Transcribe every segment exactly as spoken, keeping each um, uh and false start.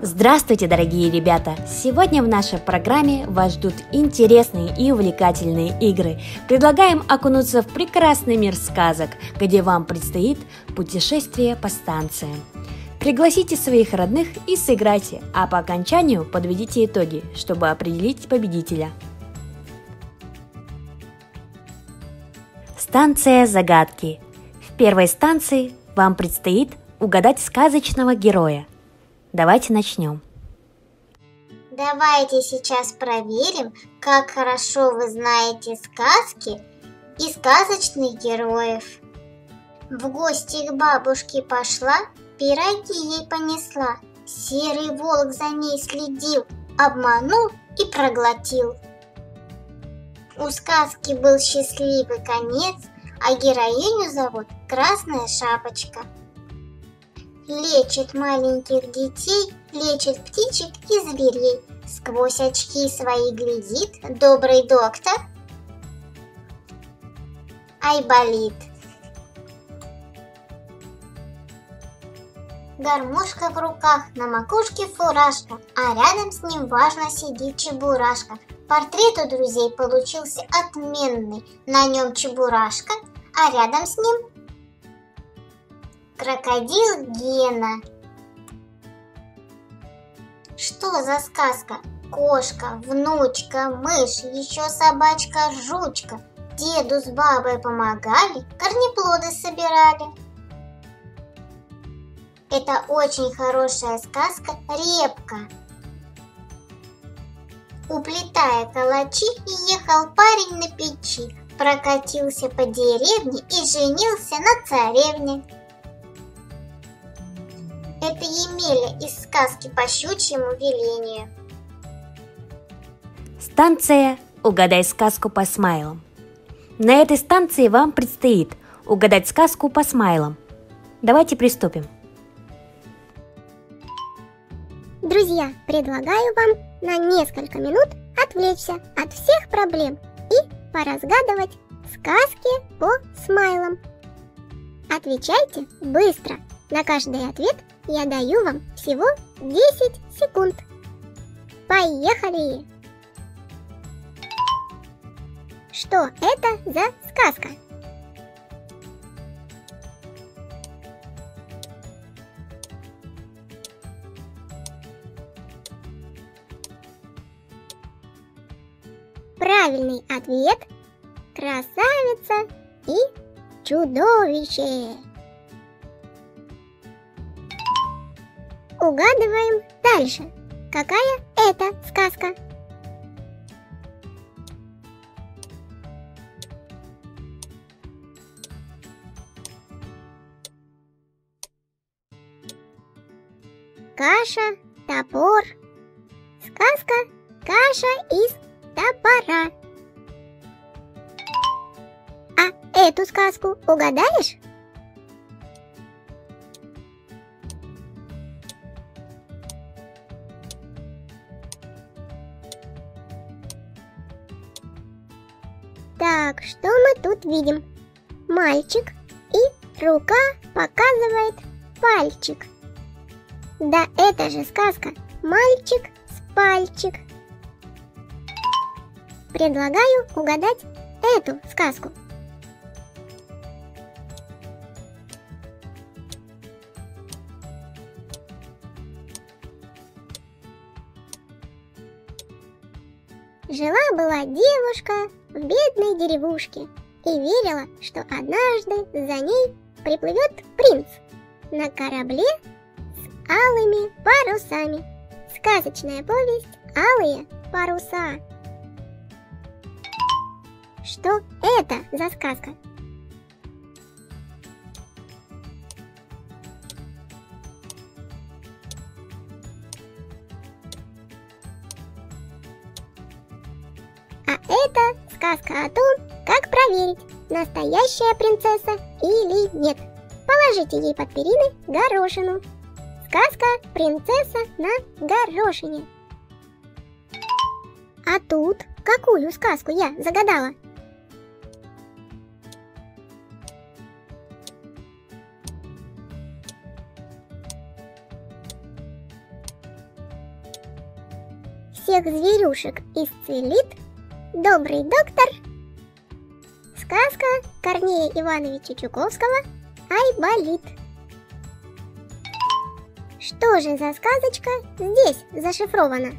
Здравствуйте, дорогие ребята! Сегодня в нашей программе вас ждут интересные и увлекательные игры. Предлагаем окунуться в прекрасный мир сказок, где вам предстоит путешествие по станциям. Пригласите своих родных и сыграйте, а по окончанию подведите итоги, чтобы определить победителя. Станция загадки. В первой станции вам предстоит угадать сказочного героя. Давайте начнем. Давайте сейчас проверим, как хорошо вы знаете сказки и сказочных героев. В гости к бабушке пошла, пироги ей понесла. Серый волк за ней следил, обманул и проглотил. У сказки был счастливый конец, а героиню зовут Красная Шапочка. Лечит маленьких детей, лечит птичек и зверей. Сквозь очки свои глядит добрый доктор Айболит. Гармошка в руках, на макушке фуражка, а рядом с ним важно сидит Чебурашка. Портрет у друзей получился отменный, на нем Чебурашка, а рядом с ним крокодил Гена. Что за сказка? Кошка, внучка, мышь, еще собачка, жучка. Деду с бабой помогали, корнеплоды собирали. Это очень хорошая сказка «Репка». Уплетая калачи, ехал парень на печи, прокатился по деревне и женился на царевне. Это Емеля из сказки по щучьему велению. Станция «Угадай сказку по смайлам». На этой станции вам предстоит угадать сказку по смайлам. Давайте приступим. Друзья, предлагаю вам на несколько минут отвлечься от всех проблем и поразгадывать сказки по смайлам. Отвечайте быстро. На каждый ответ я даю вам всего десять секунд. Поехали! Что это за сказка? Правильный ответ – красавица и чудовище. Угадываем дальше. Какая это сказка? Каша, топор. Сказка «Каша из топора». А эту сказку угадаешь? Так, что мы тут видим? Мальчик и рука показывает пальчик. Да это же сказка «Мальчик с пальчик». Предлагаю угадать эту сказку. Жила-была девушка в бедной деревушке и верила, что однажды за ней приплывет принц на корабле с алыми парусами. Сказочная повесть «Алые паруса». Что это за сказка? А это сказка о том, как проверить, настоящая принцесса или нет. Положите ей под перины горошину. Сказка «Принцесса на горошине». А тут какую сказку я загадала? всех зверюшек исцелит добрый доктор. Сказка Корнея Ивановича Чуковского «Айболит». Что же за сказочка здесь зашифрована?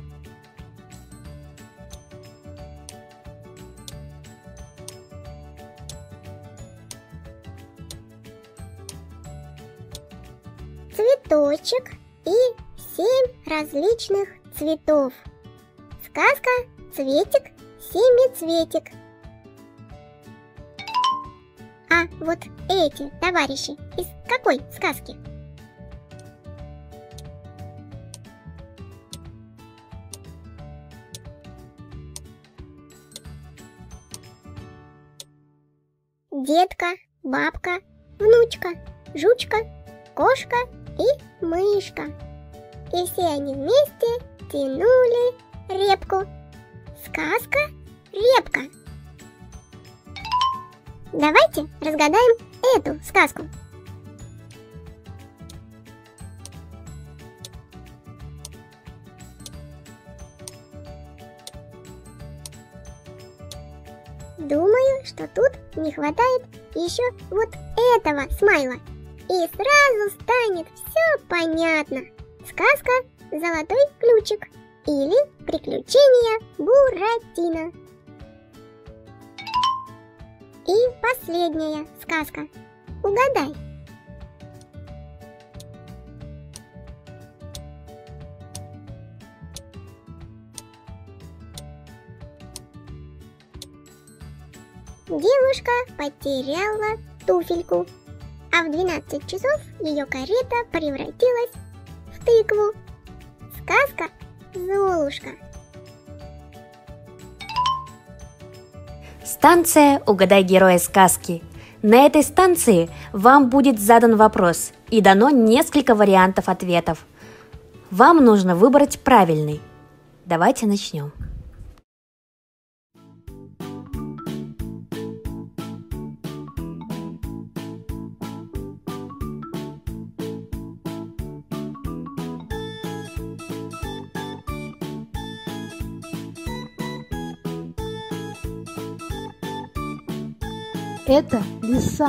Цветочек и семь различных цветов. Сказка «Цветик, семицветик». А вот эти товарищи из какой сказки? Детка, бабка, внучка, жучка, кошка и мышка. И все они вместе тянули репку. Сказка «Репка». Давайте разгадаем эту сказку. Думаю, что тут не хватает еще вот этого смайла. И сразу станет все понятно. Сказка «Золотой ключик» или «Приключения Буратино». И последняя сказка. Угадай. Девушка потеряла туфельку, а в двенадцать часов ее карета превратилась в тыкву. Сказка «Золушка». Станция «Угадай героя сказки». На этой станции вам будет задан вопрос и дано несколько вариантов ответов. Вам нужно выбрать правильный. Давайте начнем. Это лиса.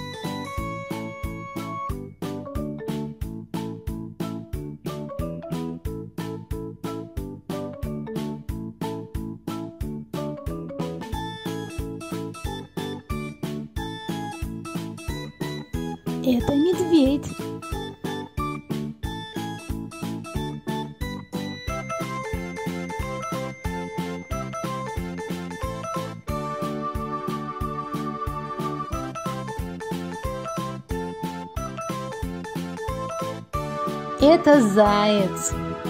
Это медведь. Это заяц.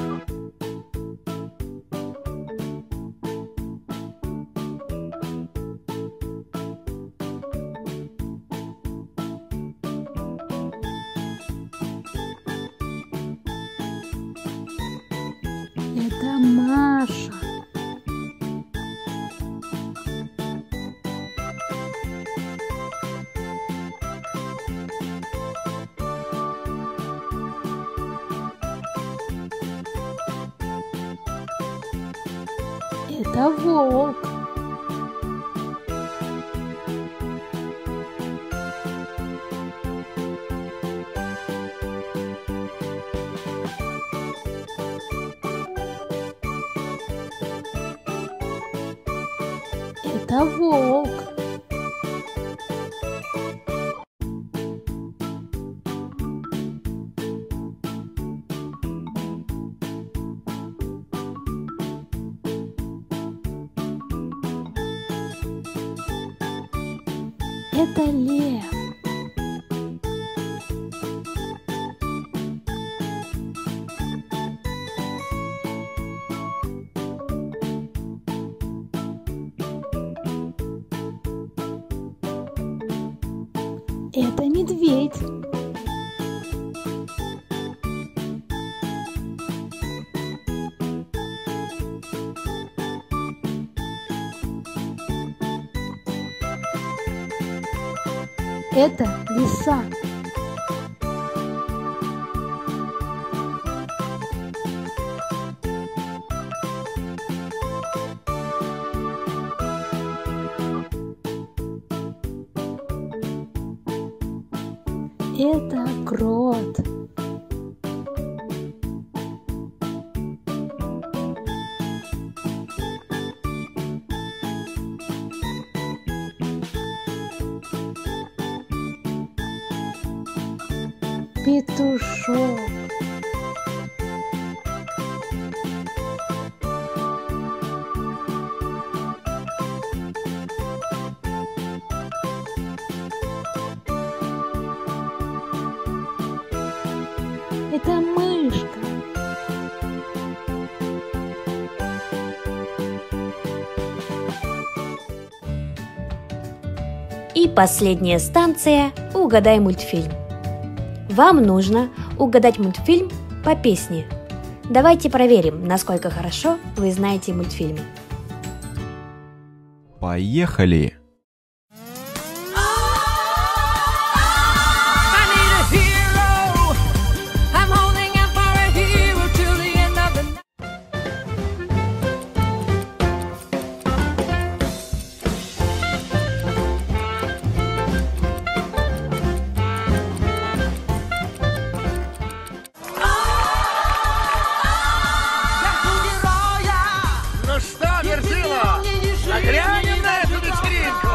Это Маша. Это волк. Это волк. Это лев. Это медведь. Это лиса. Это крот. Петушок. Это мышка. И последняя станция – угадай мультфильм. Вам нужно угадать мультфильм по песне. Давайте проверим, насколько хорошо вы знаете мультфильмы. Поехали! Ну что, Верзила, заглянем на эту вечеринку?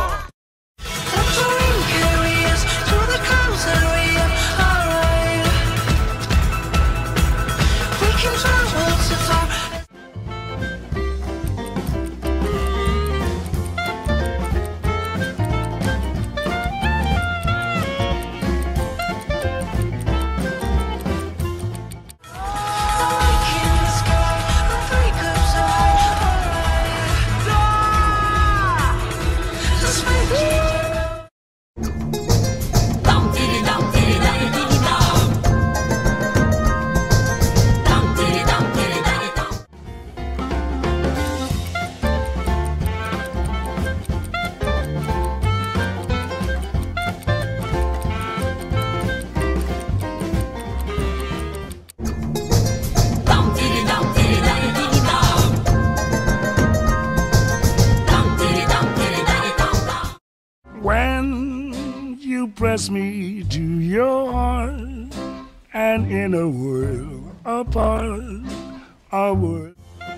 When you press me to your heart, and in a world apart, a world.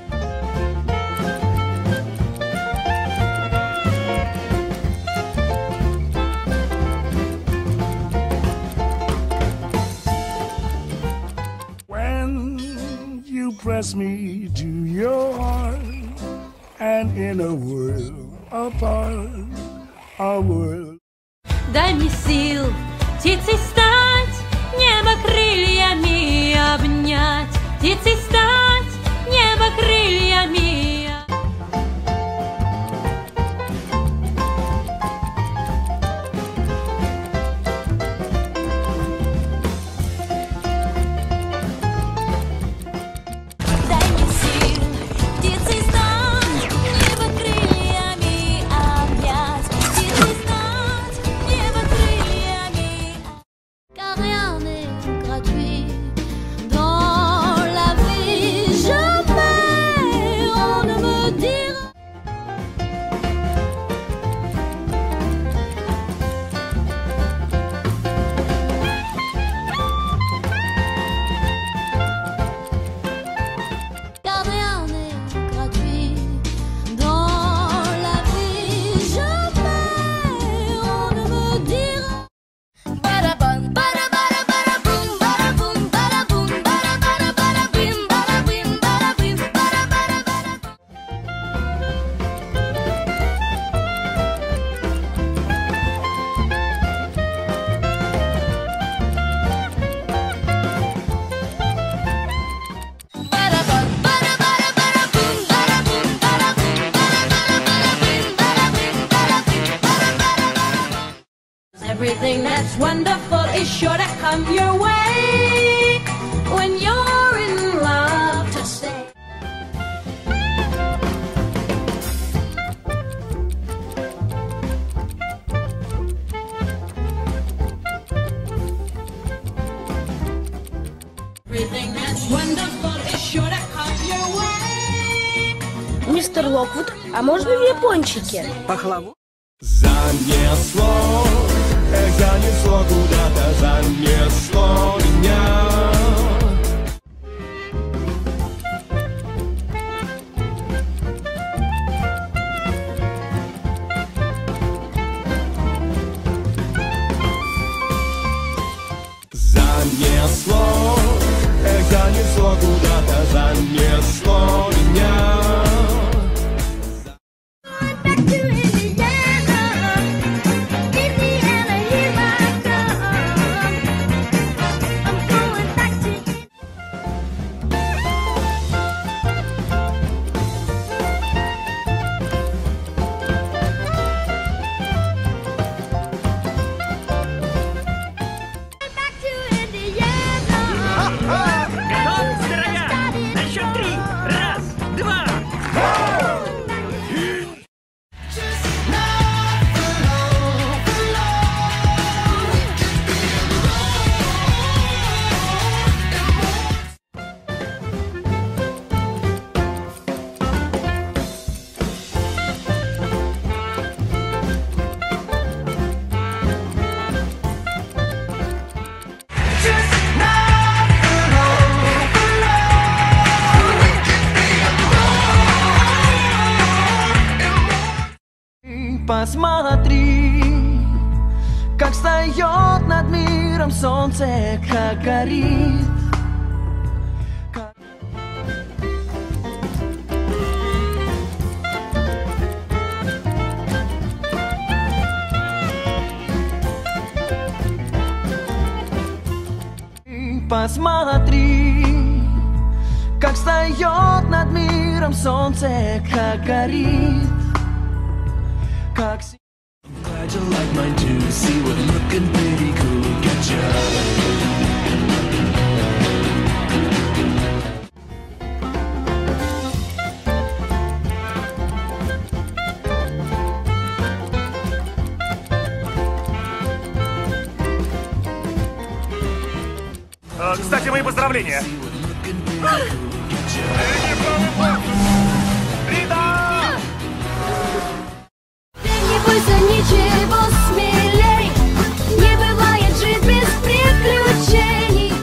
When you press me to your heart, and in a world apart, a world. Дай мне сил птицей стать, небо крыльями обнять, птицей стать, небо крыльями. Дай мне сил птицей стать, небо крыльями обнять, птицей стать, небо крыльями. Car rien n'est gratuit dans la vie, jamais on ne me dira. Car rien n'est gratuit dans la vie, jamais on ne me dira. Ba-da-bum, ba-da-ba-da, ba-da-boom, ba-da-boom, ba-da-boom, ba-da-ba-da, ba-da-bim, ba-da-bim, ba-da-bim, ba-da-ba-da, ba-da. Ba-da-bum, ba-da-ba-da, ba-da-boom, ba-da-boom, ba-da-boom, ba-da-ba-da, ba-da-bim, ba-da-bim, ba-da-bim, ba-da-ba-da. Everything that's wonderful is sure to come your way when you're in love to stay. Everything that's wonderful is sure to come your way. Мистер Локвуд, а можно мне пончики? Пахлаву? Занесло эх, занесло куда-то, занесло меня. Занесло, эх, занесло куда-то, занесло меня. Посмотри, как встает над миром солнце, как горит. Как... Посмотри, как встает над миром солнце, как горит. Как... I'm glad you like mine too. See what I'm looking pretty cool. Gotcha. Кстати, мои поздравления. Бойся ничего смелей, не бывает жить без приключений.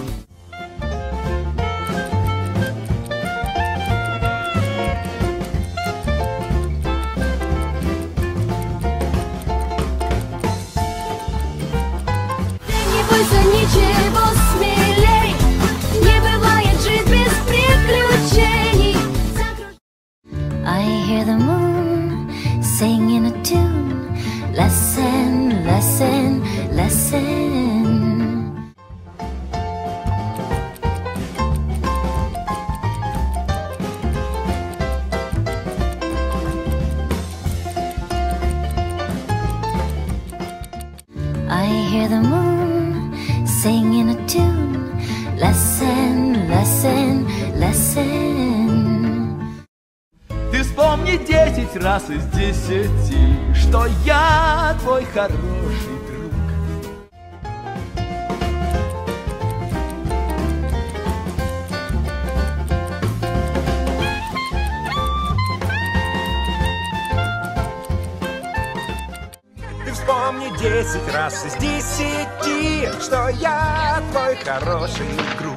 Ты не бойся ничего смелей, не бывает жить без приключений. I hear the moon singing a tune. Lesson, lesson, lesson. I hear the moon singing a tune. Lesson, lesson, lesson. Ты вспомни десять раз из десяти, что я твой хороший друг. Ты вспомни десять раз из десяти, что я твой хороший друг.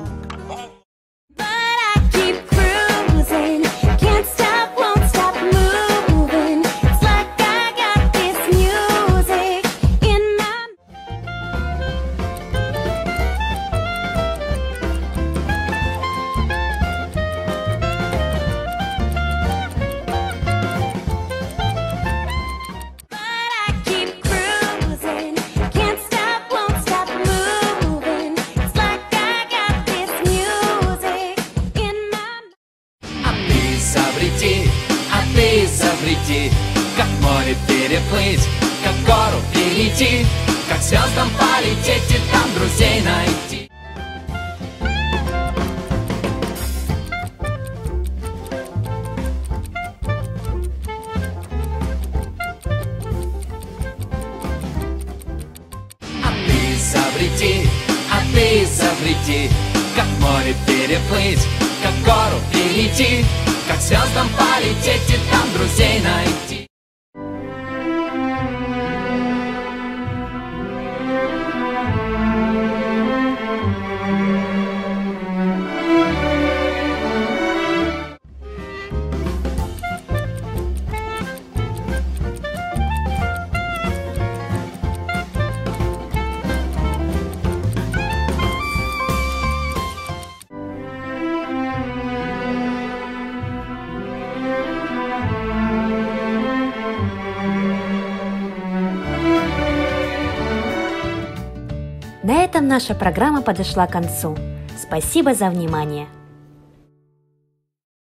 Изобрети, как море переплыть, как гору перейти, как звездам полететь и там друзей найти. А ты изобрети, а ты изобрети, как море переплыть, как гору перейти, как звездам полететь и там друзей найти. этом наша программа подошла к концу. Спасибо за внимание!